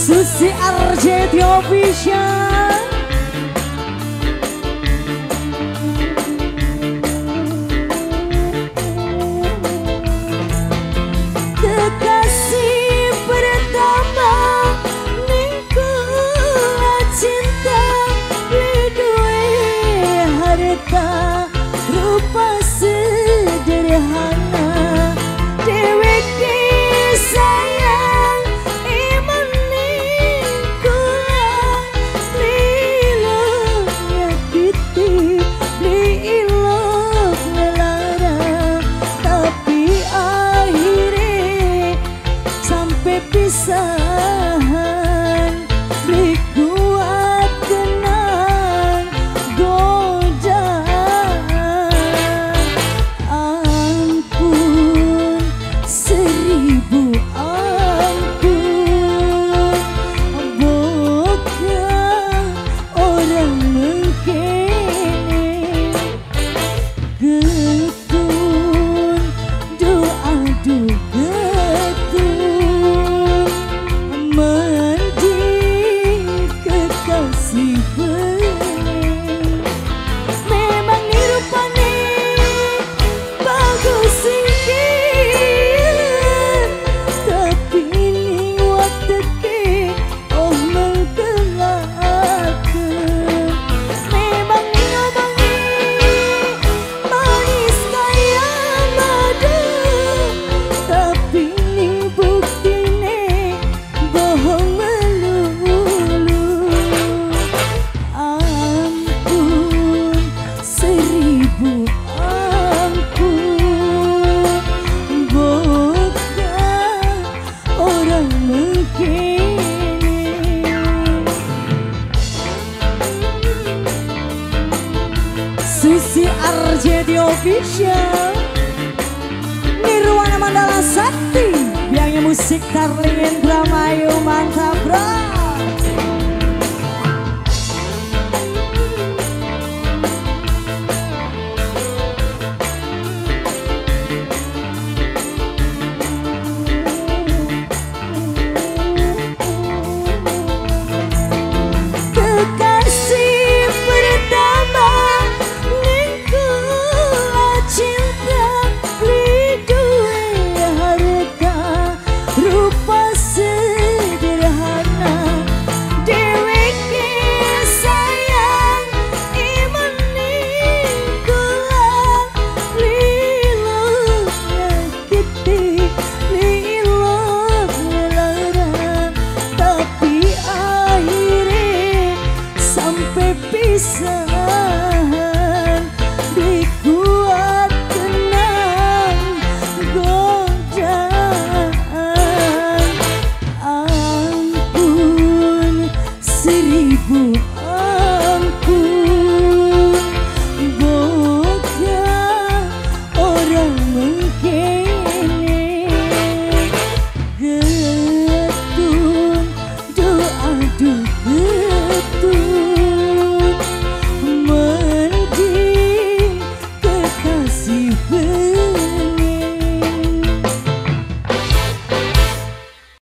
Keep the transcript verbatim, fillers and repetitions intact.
Susi Arjeti Official. Kekasih pertama ningku cinta duwe harta rupa sederhana deweke sayang iman ningku lilo nyakiti lilo melara tapi akhirnya sampai pisahan beli kuat kenang godaan ampun seribu ampun bukan orang mengkene getun doa doa kekasih bening memang ni rupane bagus sikit tapi ni wateke oh mengkelake memang ni ngomongi manis kaya madu tapi ni buktine bohong Susi Arjeti Official Nirwana Mandala Sakti biangnya musik Darling Indramayu mantap bro. Bisa